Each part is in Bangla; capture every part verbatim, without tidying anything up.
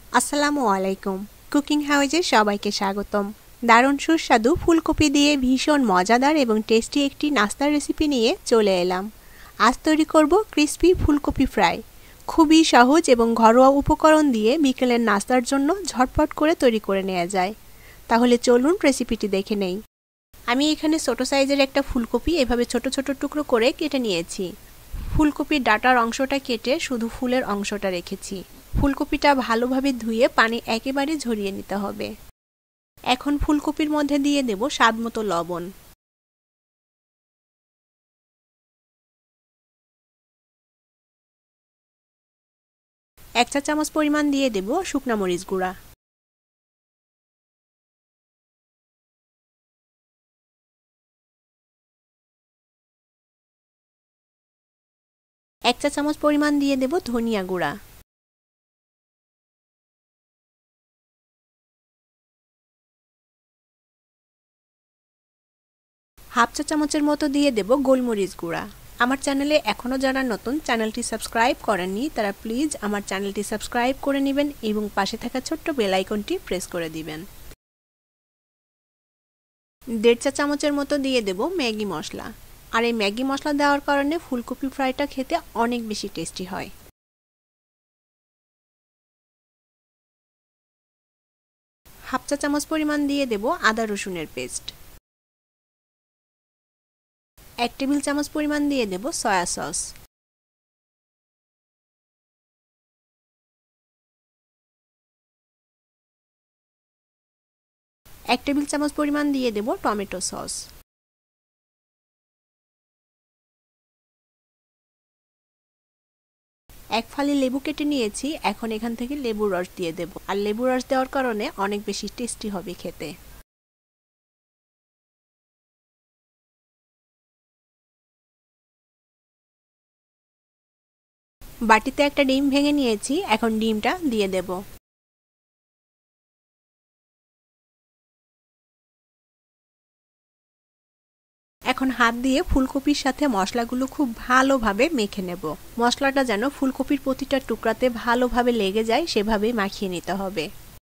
আসসালামু আলাইকুম। কুকিং হাউজে সবাইকে স্বাগতম। দারুণ সুস্বাদু ফুলকপি দিয়ে ভীষণ মজাদার এবং টেস্টি একটি নাস্তার রেসিপি নিয়ে চলে এলাম। আজ তৈরি করব ক্রিসপি ফুলকপি ফ্রাই। খুবই সহজ এবং ঘরোয়া উপকরণ দিয়ে বিকেলের নাস্তার জন্য ঝটপট করে তৈরি করে নেওয়া যায়। তাহলে চলুন রেসিপিটি দেখে নেই। আমি এখানে ছোট সাইজের একটা ফুলকপি এভাবে ছোট ছোট টুকরো করে কেটে নিয়েছি। ফুলকপির ডাঁটার অংশটা কেটে শুধু ফুলের অংশটা রেখেছি। ফুলকপিটা ভালোভাবে ধুয়ে পানি একেবারে ঝরিয়ে নিতে হবে। এখন ফুলকপির মধ্যে দিয়ে দেব স্বাদমতো লবণ, এক চা চামচ পরিমাণ দিয়ে দেব শুকনা মরিচ গুঁড়া, এক চা চামচ পরিমাণ দিয়ে দেব ধনিয়া গুঁড়া, হাফ চা চামচের মতো দিয়ে দেব গোলমরিচ গুঁড়া। আমার চ্যানেলে এখনও যারা নতুন, চ্যানেলটি সাবস্ক্রাইব করেননি তারা প্লিজ আমার চ্যানেলটি সাবস্ক্রাইব করে নেবেন এবং পাশে থাকা ছোট্ট বেল আইকনটি প্রেস করে দিবেন। দেড় চা চামচের মতো দিয়ে দেব ম্যাগি মশলা। আর এই ম্যাগি মশলা দেওয়ার কারণে ফুলকপি ফ্রাইটা খেতে অনেক বেশি টেস্টি হয়। হাফ চা চামচ পরিমাণ দিয়ে দেব আদা রসুনের পেস্ট, এক টেবিল চামচ পরিমাণ দিয়ে দেব সয়া সস, এক টেবিল চামচ পরিমাণ দিয়ে দেব টমেটো সস, এক ফালি লেবু কেটে নিয়েছি। এখন এখান থেকে লেবুর রস দিয়ে দেব। আর লেবুর রস দেওয়ার কারণে অনেক বেশি টেস্টি হবে খেতে। বাটিতে একটা ডিম ভেঙে নিয়েছি, এখন ডিমটা দিয়ে দেব। এখন হাত দিয়ে ফুলকপির সাথে মশলাগুলো খুব ভালোভাবে মেখে নেব। মশলাটা যেন ফুলকপির প্রতিটা টুকরাতে ভালোভাবে লেগে যায় সেভাবেই মাখিয়ে নিতে হবে।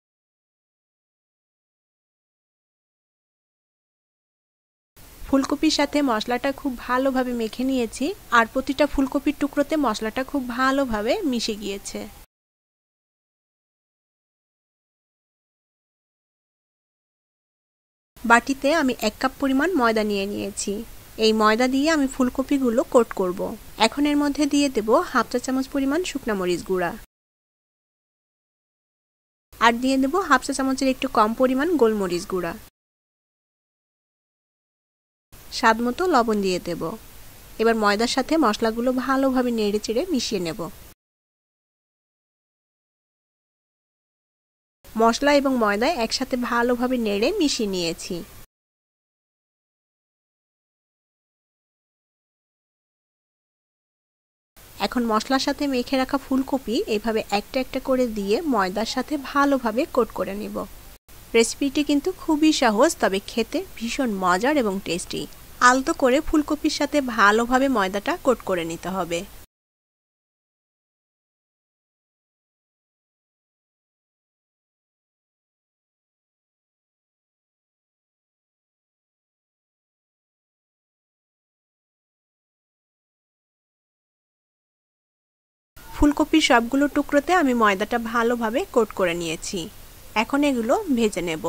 ফুলকপির সাথে মশলাটা খুব ভালোভাবে মেখে নিয়েছি আর প্রতিটা ফুলকপির টুকরোতে মশলাটা খুব ভালোভাবে মিশে গিয়েছে। বাটিতে আমি এক কাপ পরিমাণ ময়দা নিয়ে নিয়েছি। এই ময়দা দিয়ে আমি ফুলকপিগুলো কোট করব। এখন এর মধ্যে দিয়ে দেব হাফ চা চামচ পরিমাণ শুকনা মরিচ গুঁড়া আর দিয়ে দেব হাফ চা চামচের একটু কম পরিমাণ গোলমরিচ গুঁড়া। স্বাদ মতো লবণ দিয়ে দেব। এবার ময়দার সাথে মশলাগুলো ভালোভাবে নেড়ে চেড়ে মিশিয়ে নেব। মশলা এবং ময়দা একসাথে ভালোভাবে নেড়ে মিশিয়ে নিয়েছি। এখন মশলার সাথে মেখে রাখা ফুলকপি এইভাবে একটা একটা করে দিয়ে ময়দার সাথে ভালোভাবে কোট করে নিব। রেসিপিটি কিন্তু খুবই সহজ, তবে খেতে ভীষণ মজার এবং টেস্টি। আলতো করে ফুলকপির সাথে ভালোভাবে ময়দাটা কোট করে নিতে হবে। ফুলকপির সবগুলো টুকরোতে আমি ময়দাটা ভালোভাবে কোট করে নিয়েছি। এখন এগুলো ভেজে নেব।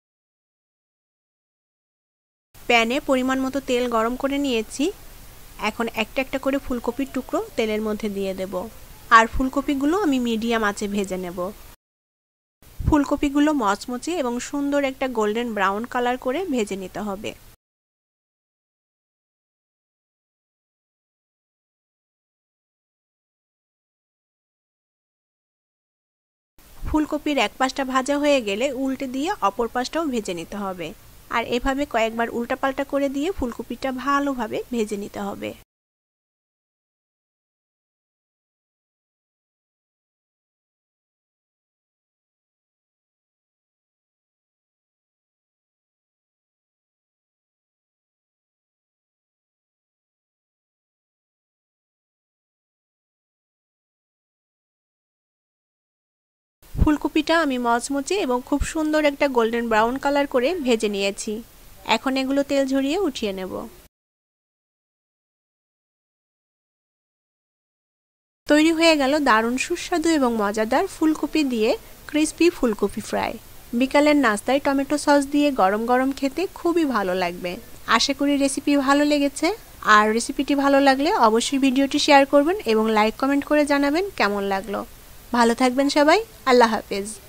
প্যানে পরিমাণ মতো তেল গরম করে নিয়েছি। এখন একটা একটা করে ফুলকপির টুকরো তেলের মধ্যে দিয়ে দেব আর ফুলকপিগুলো আমি মিডিয়াম আঁচে ভেজে নেব। ফুলকপিগুলো মচমচে এবং সুন্দর একটা গোল্ডেন ব্রাউন কালার করে ভেজে নিতে হবে। ফুলকপির এক পাশটা ভাজা হয়ে গেলে উল্টে দিয়ে অপর পাশটাও ভেজে নিতে হবে। আর এভাবে কয়েকবার উল্টাপাল্টা করে দিয়ে ফুলকপিটা ভালোভাবে ভেজে নিতে হবে। ফুলকপিটা আমি মচমচে এবং খুব সুন্দর একটা গোল্ডেন ব্রাউন কালার করে ভেজে নিয়েছি। এখন এগুলো তেল ঝরিয়ে উঠিয়ে নেব। তৈরি হয়ে গেল দারুণ সুস্বাদু এবং মজাদার ফুলকপি দিয়ে ক্রিস্পি ফুলকপি ফ্রাই। বিকালের নাস্তায় টমেটো সস দিয়ে গরম গরম খেতে খুবই ভালো লাগবে। আশা করি রেসিপি ভালো লেগেছে। আর রেসিপিটি ভালো লাগলে অবশ্যই ভিডিওটি শেয়ার করবেন এবং লাইক কমেন্ট করে জানাবেন কেমন লাগলো। ভালো থাকবেন সবাই। আল্লাহ হাফেজ।